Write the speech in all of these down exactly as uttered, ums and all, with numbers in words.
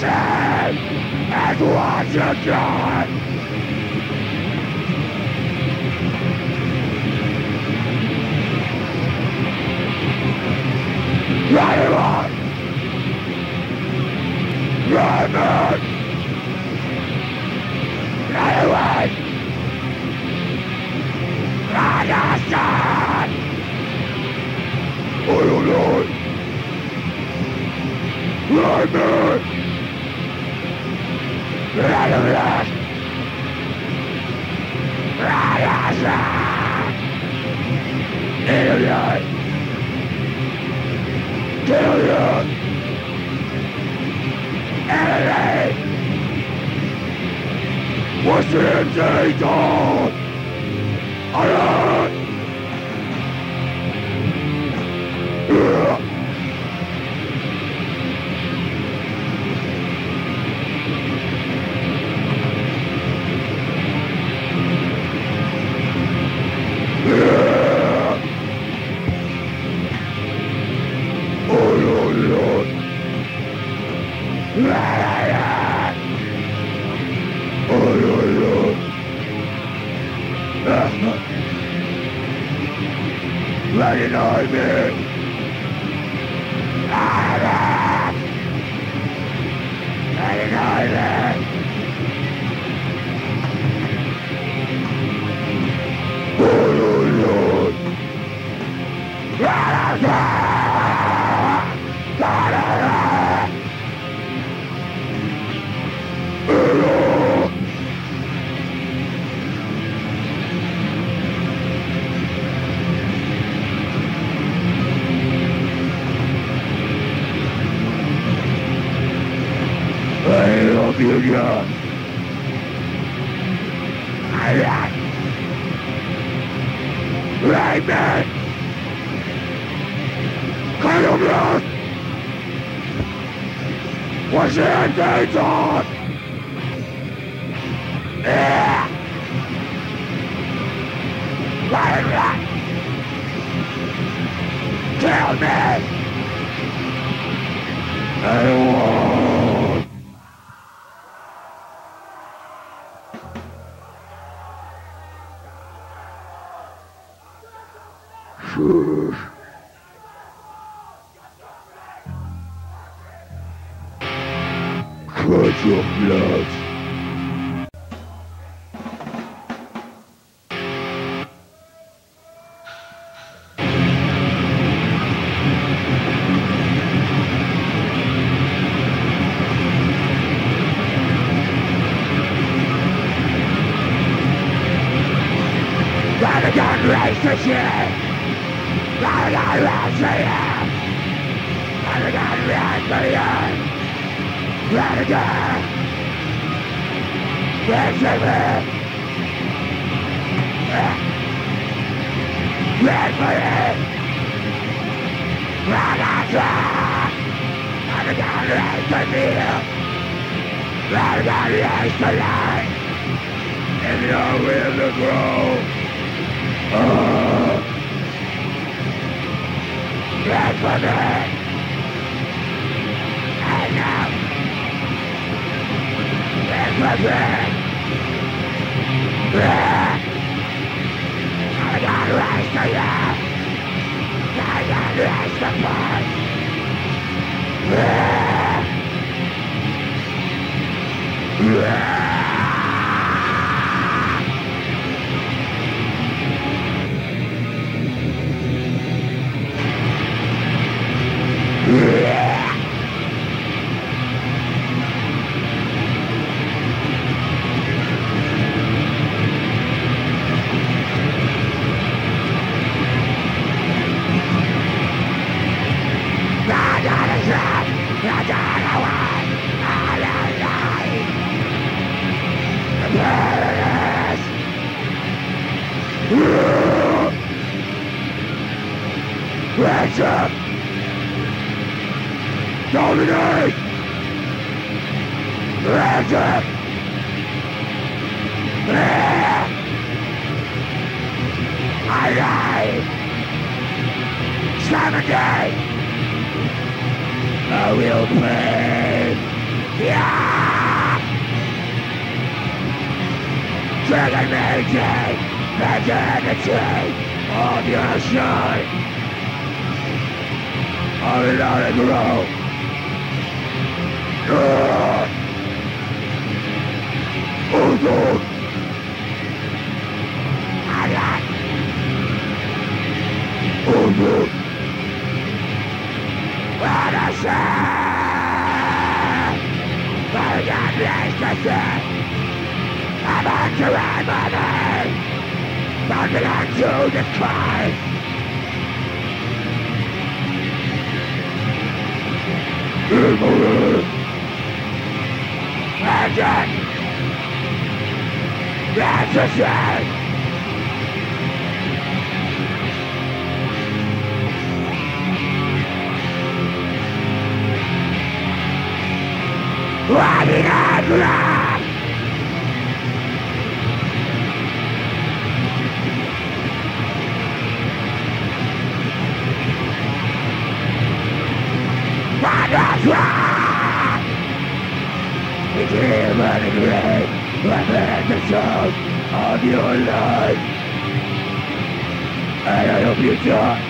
Listen and watch again. Right on. Right on. Right away. Understand. Oh Lord. Right on. Right away. Right on. Idiot. Kill you! Enemy! What's the intent on? Alert! Let it on me! Let it on me! Oh Lord! Let it on! Let it on! I love you, John. I like right man. Kind of blood. What's the end on? Yeah. Right, right. Kill me. I won't. Cut your blood. Gotta get race to shit! Gotta get race to shit! Gotta get race to shit! Gotta get race to shit! Race to shit! Gotta get Gotta get race to shit! Gotta get race to shit! If you're willing to grow, Uh, that's for me. I know. That's for me. I got rise to you. I got rise to fight. Raise up! Dominate! Raise up! Aye aye! Seventy! I will pay Yeah! Trigger making virginity of your shine. I'll be down and grow. Yeah! Oh God! I got. Oh God! What a shame! I got discretion. I'm on to run money. Don't belong to the sky. Immoral. Legend. Discretion. Running out loud. That's right! The dream and the grave represent the sound of your life. And I hope you die.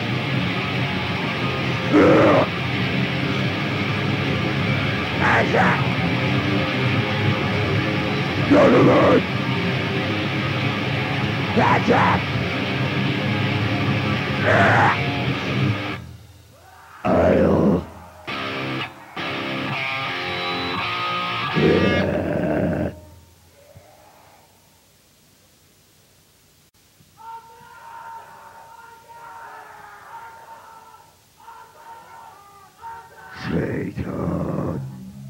That's it! Go to Lord! That's it! I'll... Yeah. Satan.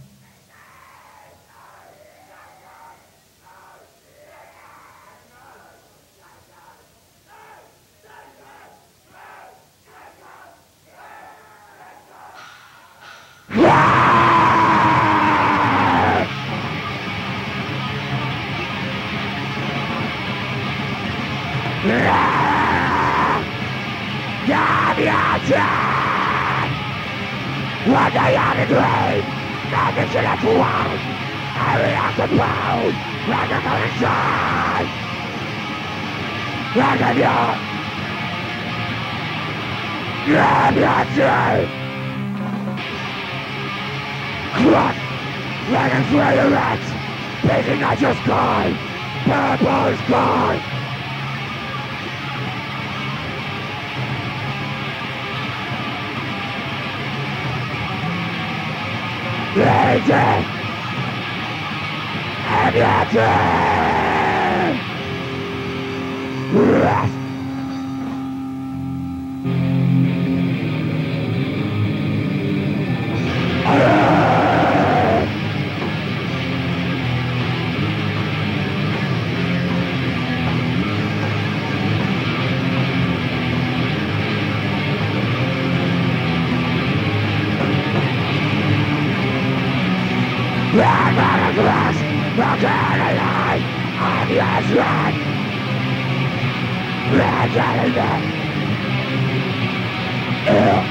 What I am a dream, nothing should have won. I react to pound, like I'm on the side. Like I'm young. Grab your dream. Crushed, like a freighter rat, picking at your sky. Purple sky. Lazy! And your dream! Rest! Run, run, run, broken alive, obvious run. Run, run, run. Ew.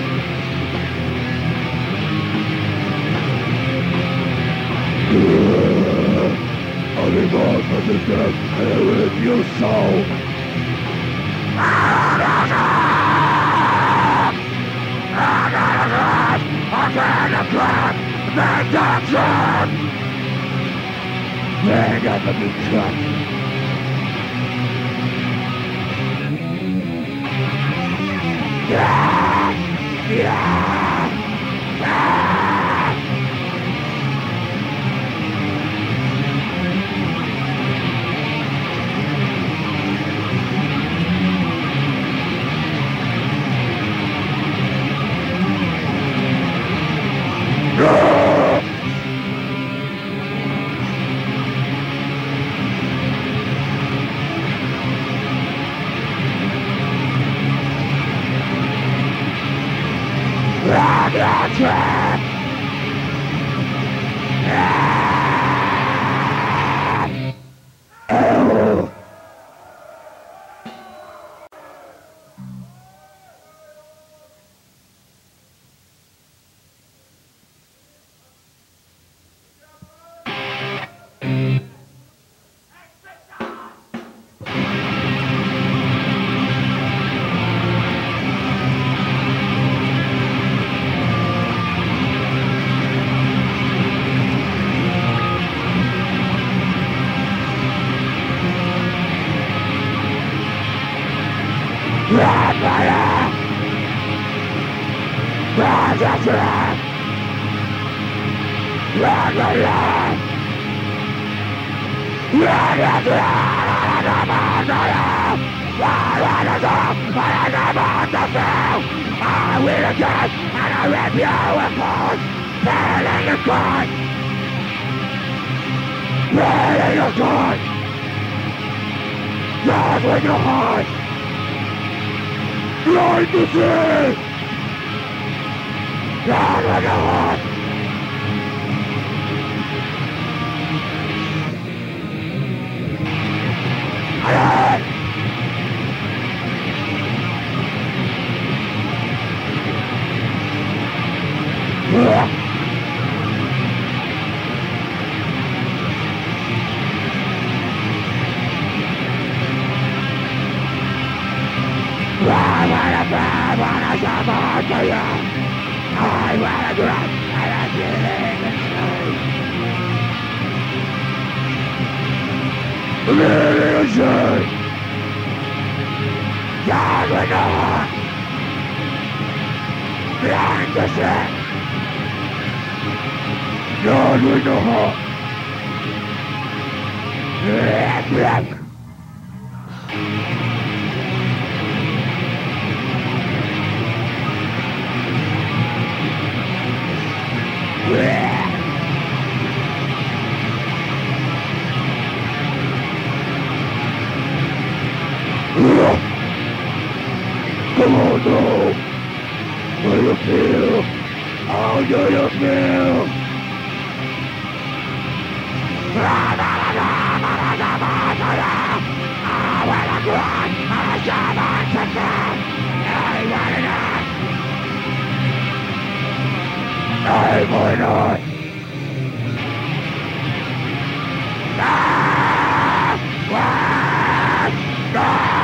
I'll be born from the death and I will live your soul. I can't run! Make the truck! Make up the big truck! Yeah! Yeah! Yeah! No! I will again, and I rip you apart, burning the God, burning the God, God with your heart, blind to see, God with your heart. I God with the heart, blind to see, God with the heart, black, black. Come on, no. How do you feel? How do you feel? I wanna cry, I shall not succumb. I wanna not. I wanna not. Ah! Ah! Ah!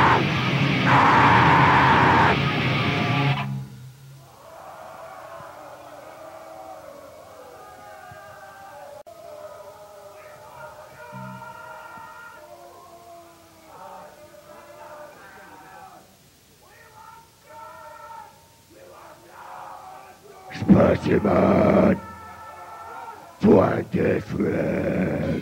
Specimen twenty-three.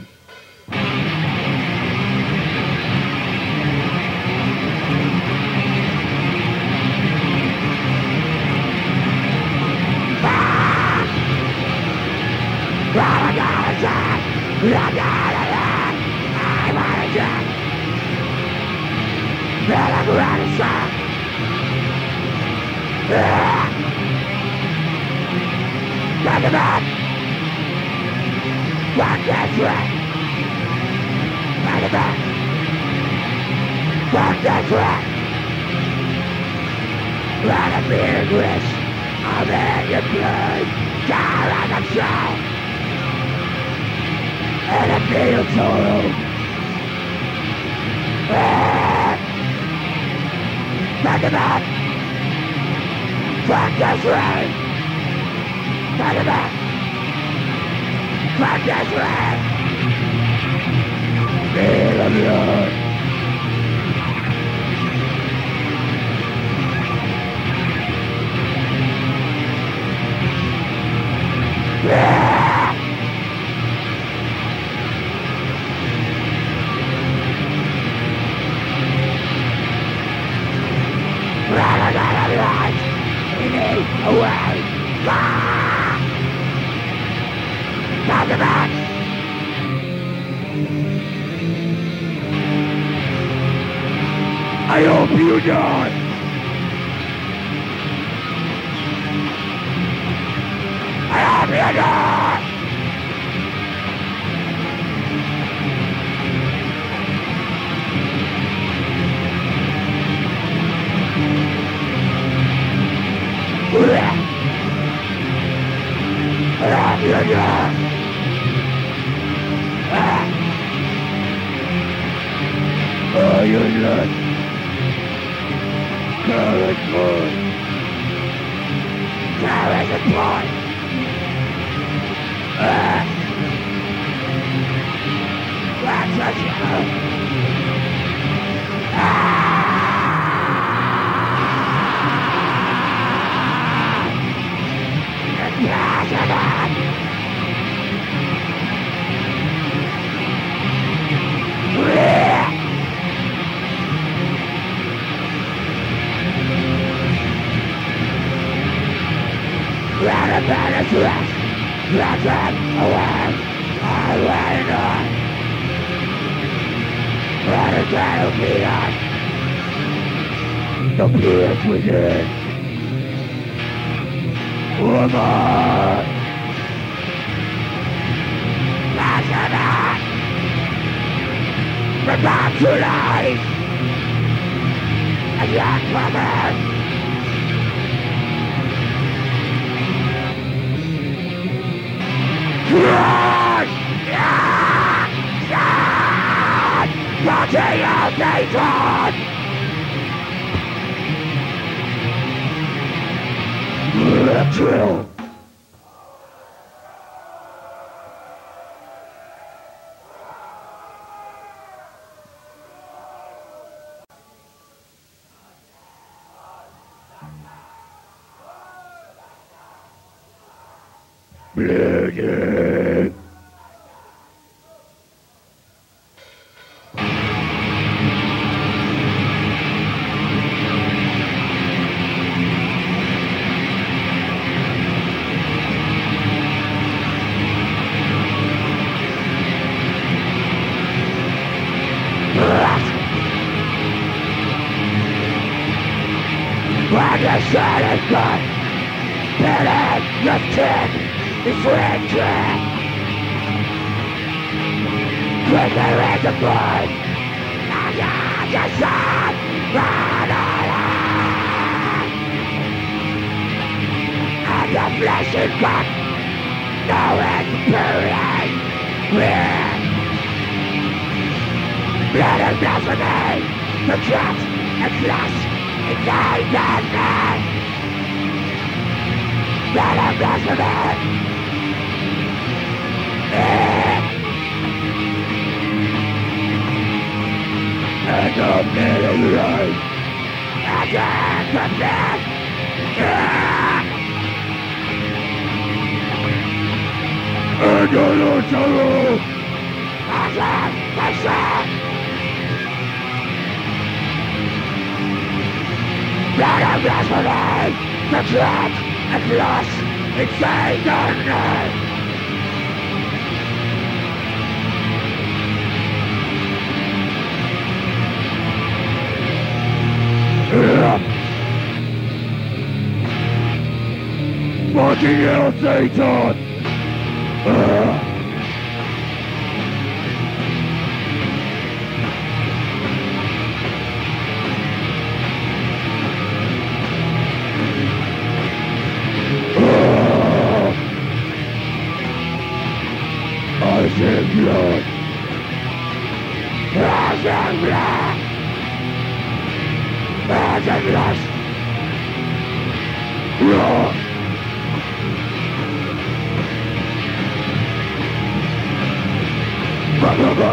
Talk about what that's right. Talk about what that's right. What a big wish of your blood, God on the show, and a beat of sorrow. Talk about what that's right. Talk about what that's right. Feel of blood. Yeah. Rather than a light, we need a way. Ah! Talk about I hope you die. I hope you die. I hope you die. Oh, your blood, carrot blood, carrot blood. Ah, that's a show. Ah, the battle's rest, let them away, I wait on. Let it battle be on. The blood within. Woman! Blasphemy! Return to life! And yet woman! Crush! Yeah! God! Body of Satan! Drill! Bleeding! When the sun is gone, Billy, your kid is raging. Quicker is the blood, and you're the sun, run alive. And the flesh is gone, no experience, weird. Blood of blasphemy, the cat and flesh. It's all darkness! Blood of blasphemy! And the middle light! And the confess! And the Lord sorrow! And the passion! Blood of blasphemy, the dread and loss inside darkness. Fucking hell, Satan! Uh. Frozen blood! Frozen blood! Frozen blood! Raw! Ba ba ba!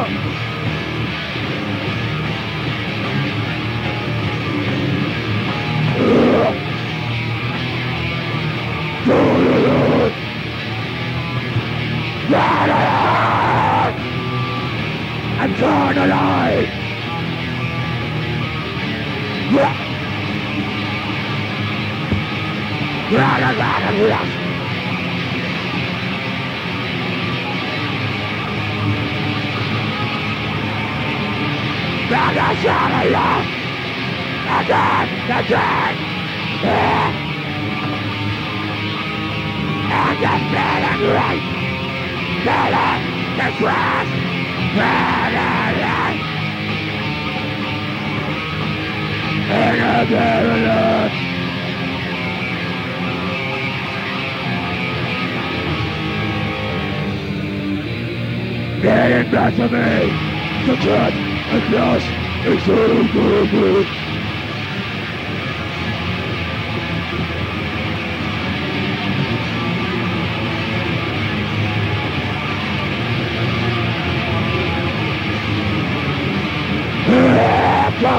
I'm torn alive! Again, again! And the feeling right! Feeling the trust! Feeling in a paradise! Getting back to me! The cat and lost is so good! Go!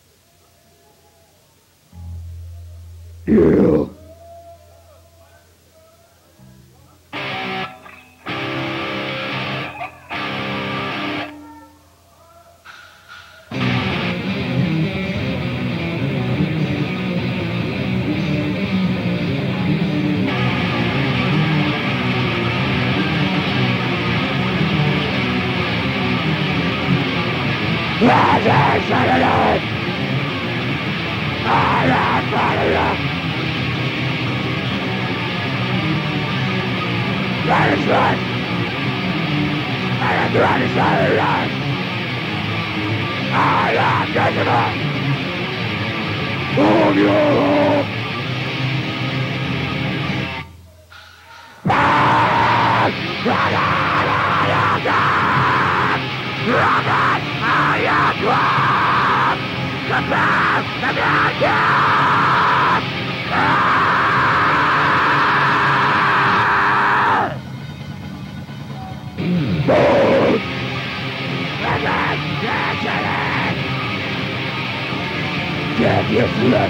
You Saturday! I am Saturday! That is right! I am the right Saturday! I am Jezebel! Hold your hope! Back! Robert, I am one! The best of your death! Boom! Robert, excellent! Get your flip!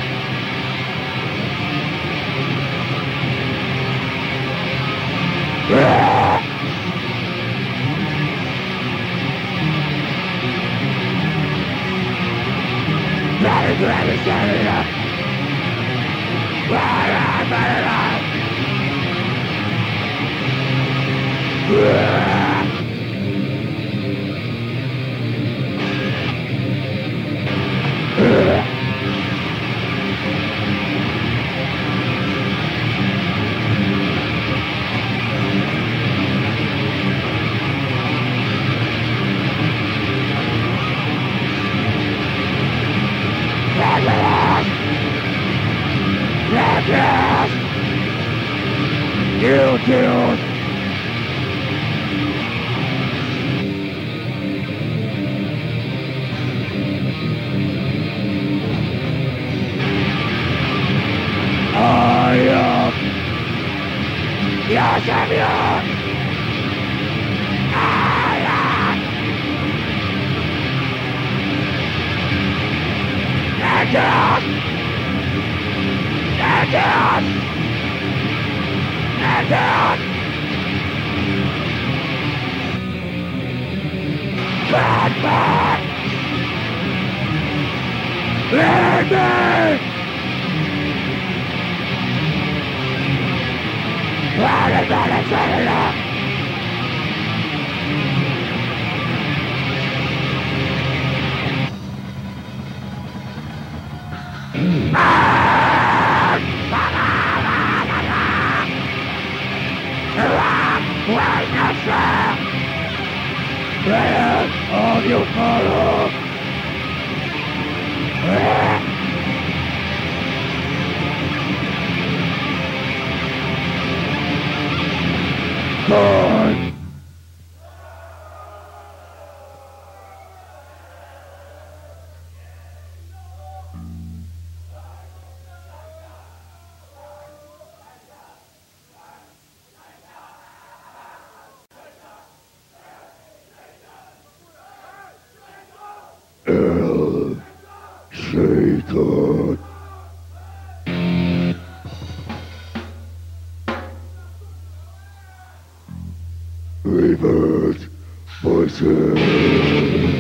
That is right, it's not enough. Why am I alive? Yes! You killed! I am your champion! I am Antaeus! Antaeus! Antaeus! Bad man! Leave me! What is that exciting? Prayers of your follow. God. Satan. Rebirth voices.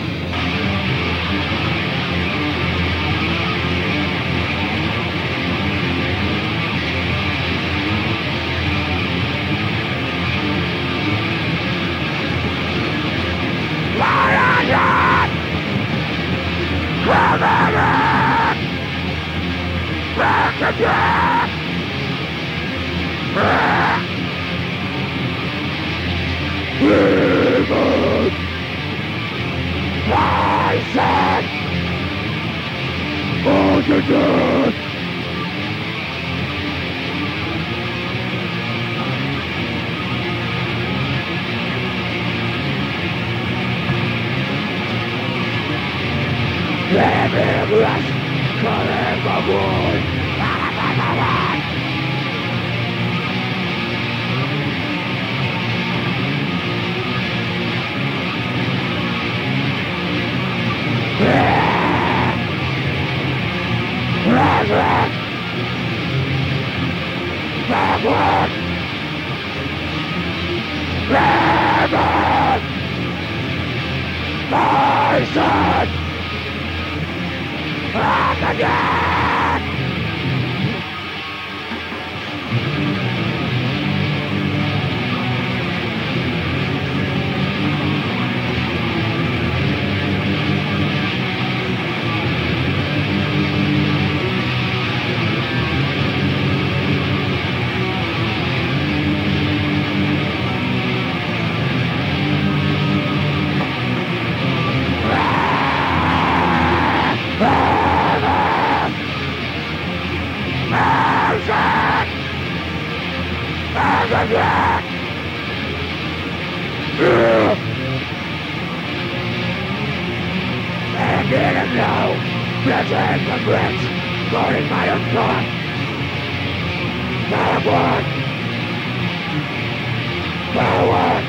Rebirth! My son! All to death! Let him rest! Call him a boy! Backward! Backward! Backward! My son! Back again! Drakkar! And didn't know, betraying the bricks, guarding my own thought. Forward! Forward!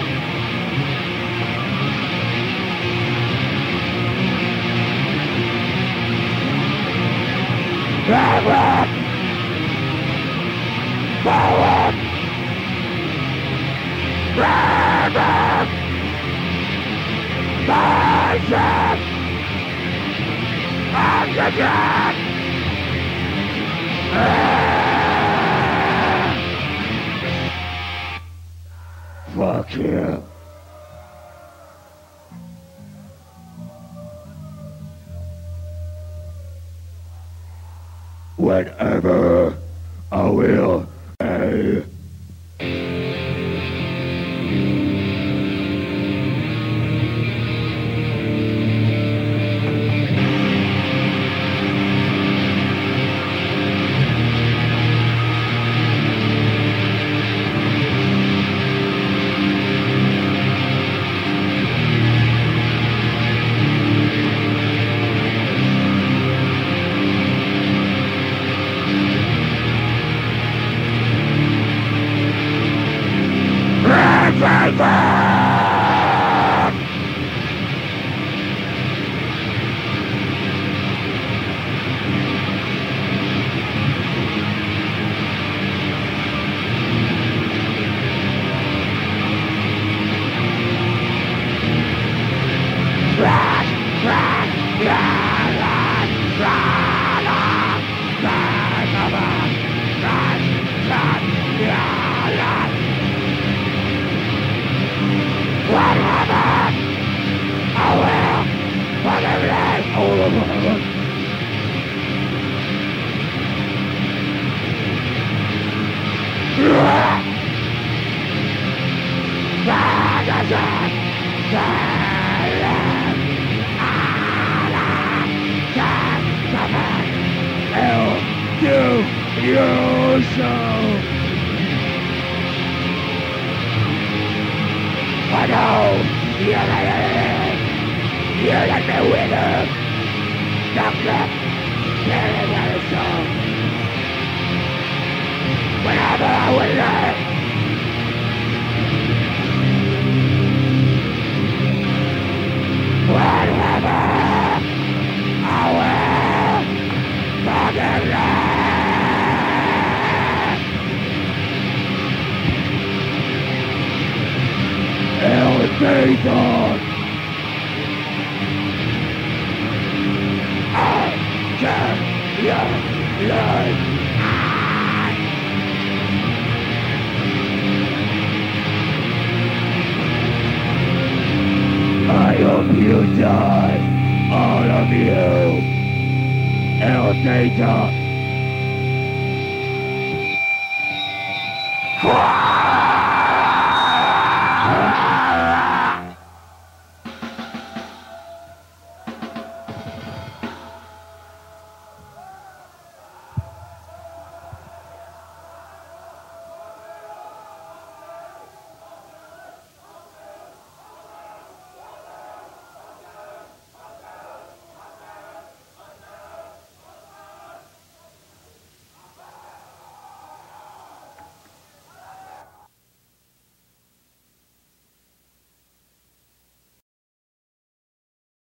Forward! Forward! Forward! Bicep! Oxygen! Fuck you. Whatever I will say. Data.